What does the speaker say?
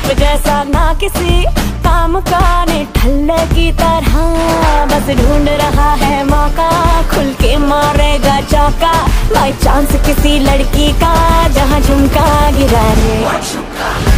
रूप जैसा ना किसी काम का, निठल्ले की तरह बस ढूंढ रहा है मौका, खुल के मारेगा चौका बाई चांस किसी लड़की का, जहाँ झुमका गिरा रे।